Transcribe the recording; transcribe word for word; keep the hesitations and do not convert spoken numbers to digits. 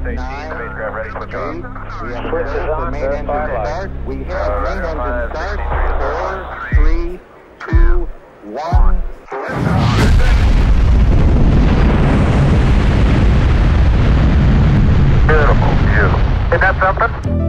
nine, eight, we have Switch is on, main engine verify start. We have Uh, main engine five, start. sixty-three, Four, three, two, one. Beautiful, beautiful. Isn't that something?